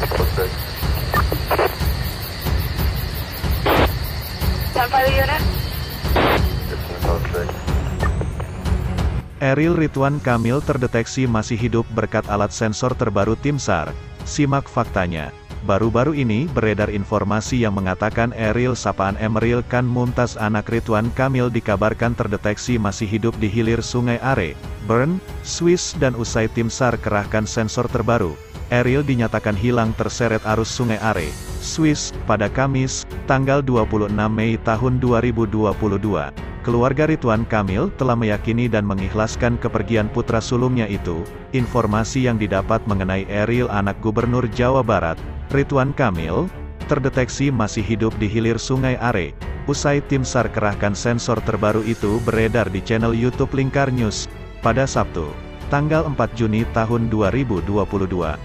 Eril Ridwan Kamil terdeteksi masih hidup berkat alat sensor terbaru Tim SAR. Simak faktanya. Baru-baru ini beredar informasi yang mengatakan Eril sapaan Emeril Khan Mumtaz anak Ridwan Kamil dikabarkan terdeteksi masih hidup di hilir Sungai Are, Bern, Swiss dan usai Tim SAR kerahkan sensor terbaru. Eril dinyatakan hilang terseret arus Sungai Are, Swiss, pada Kamis, tanggal 26 Mei tahun 2022. Keluarga Ridwan Kamil telah meyakini dan mengikhlaskan kepergian putra sulungnya itu. Informasi yang didapat mengenai Eril anak Gubernur Jawa Barat, Ridwan Kamil, terdeteksi masih hidup di hilir Sungai Are. Usai Tim SAR kerahkan sensor terbaru itu beredar di channel YouTube Lingkar News, pada Sabtu, tanggal 4 Juni tahun 2022.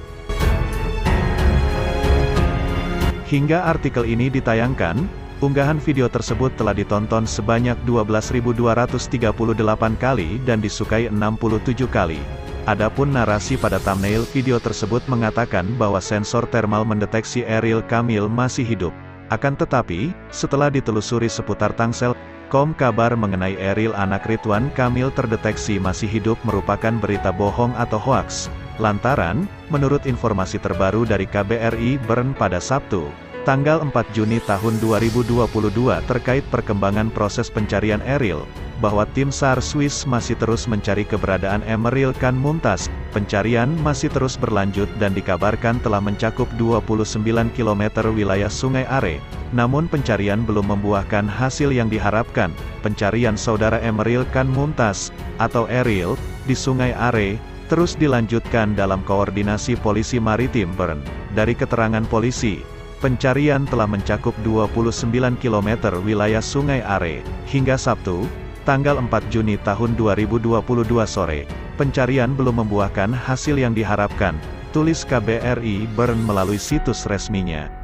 Hingga artikel ini ditayangkan, unggahan video tersebut telah ditonton sebanyak 12.238 kali dan disukai 67 kali. Adapun narasi pada thumbnail video tersebut mengatakan bahwa sensor thermal mendeteksi Eril Kamil masih hidup. Akan tetapi, setelah ditelusuri seputar Tangsel.com, kabar mengenai Eril anak Ridwan Kamil terdeteksi masih hidup merupakan berita bohong atau hoaks. Lantaran, menurut informasi terbaru dari KBRI Bern pada Sabtu, tanggal 4 Juni tahun 2022 terkait perkembangan proses pencarian Eril, bahwa Tim SAR Swiss masih terus mencari keberadaan Emeril Khan Mumtaz. Pencarian masih terus berlanjut dan dikabarkan telah mencakup 29 km wilayah Sungai Are. Namun pencarian belum membuahkan hasil yang diharapkan. Pencarian saudara Emeril Khan Mumtaz, atau Eril, di Sungai Are, terus dilanjutkan dalam koordinasi Polisi Maritim Bern. Dari keterangan polisi, pencarian telah mencakup 29 km wilayah Sungai Are. Hingga Sabtu, tanggal 4 Juni tahun 2022 sore, pencarian belum membuahkan hasil yang diharapkan, tulis KBRI Bern melalui situs resminya.